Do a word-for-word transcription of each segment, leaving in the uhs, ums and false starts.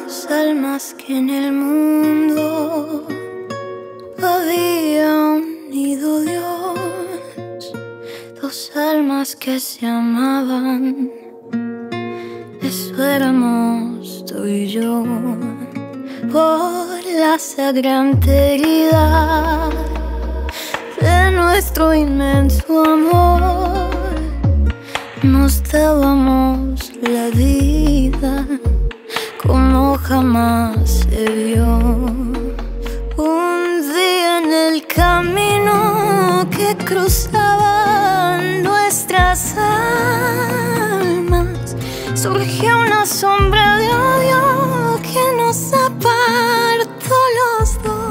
Dos almas que en el mundo había unido Dios, dos almas que se amaban, eso éramos tú y yo. Por la sagrante herida de nuestro inmenso amor, nos dábamos la vida como jamás se vio. Un día en el camino que cruzaban nuestras almas, surgió una sombra de odio que nos apartó los dos.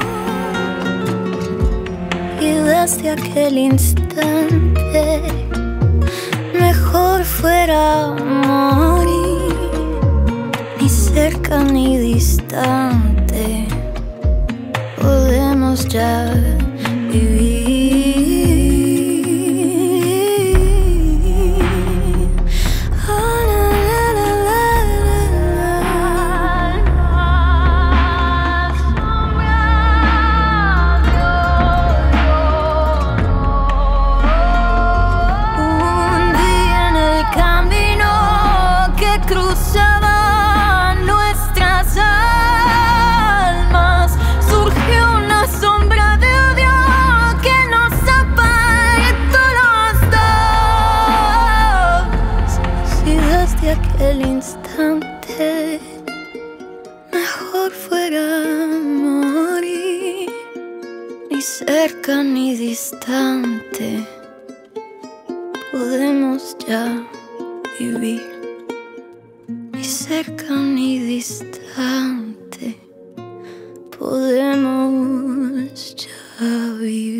Y desde aquel instante mejor fuera morir, ni cerca ni distante, podemos ya vivir. Ah, la, la, la, Un día en el camino que cruzaba aquel instante, mejor fuera morir, ni cerca ni distante, podemos ya vivir. Ni cerca ni distante, podemos ya vivir.